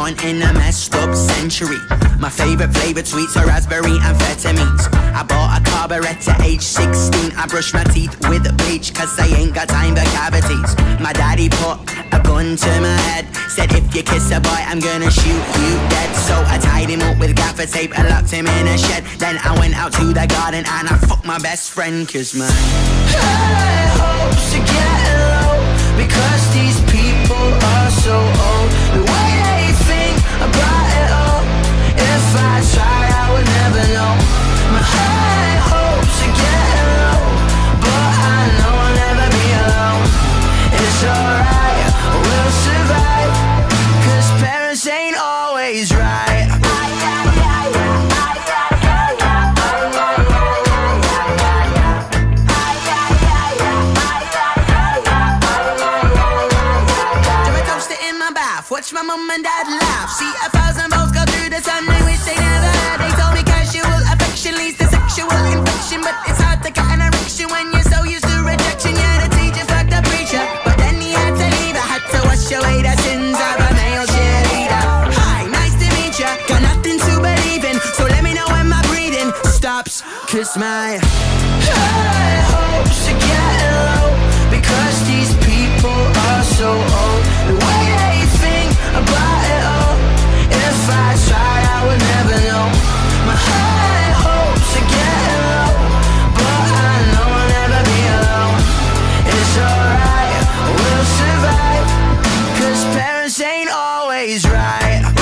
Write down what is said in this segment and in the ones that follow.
born in a messed up century. My favorite flavored sweets are raspberry amphetamines. I bought a carburetor at age 16. I brushed my teeth with bleach cause I ain't got time for cavities. My daddy put a gun to my head, said if you kiss a boy I'm gonna shoot you dead. So I tied him up with gaffer tape and locked him in a shed. Then I went out to the garden and I fucked my best friend cause my high hopes are getting low because these people are so old. The way they think about it all, if I tried I would never know. My high hopes are getting low, but I know I'll never be alone. It's alright, we'll survive, cause parents ain't always right. Watch my mom and dad laugh. See 1,000 volts go through the sun. They wish they never had. They told me casual affection leads to sexual infection, but it's hard to get an erection when you're so used to rejection. Yeah, the teacher fucked the preacher, but then he had to leave. I had to wash away the sins of a male cheerleader. Hi, nice to meet ya. Got nothing to believe in, so let me know when my breathing stops. Cause my high hopes are getting low because these people are so old. The way they think about it all, if I tried I would never know. My high hopes are getting low, but I know I'll never be alone. It's alright, we'll survive, cause parents ain't always right.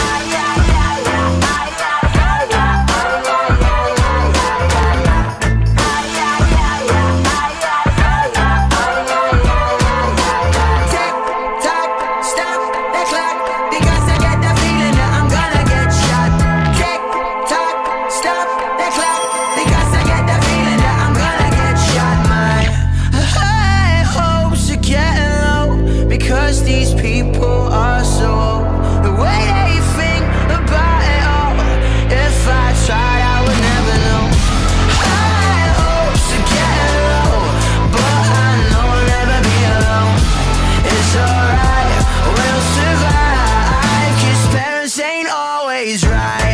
These people are so old. The way they think about it all, if I tried I would never know. High hopes are getting low, but I know I'll never be alone. It's alright, we'll survive, cause parents ain't always right.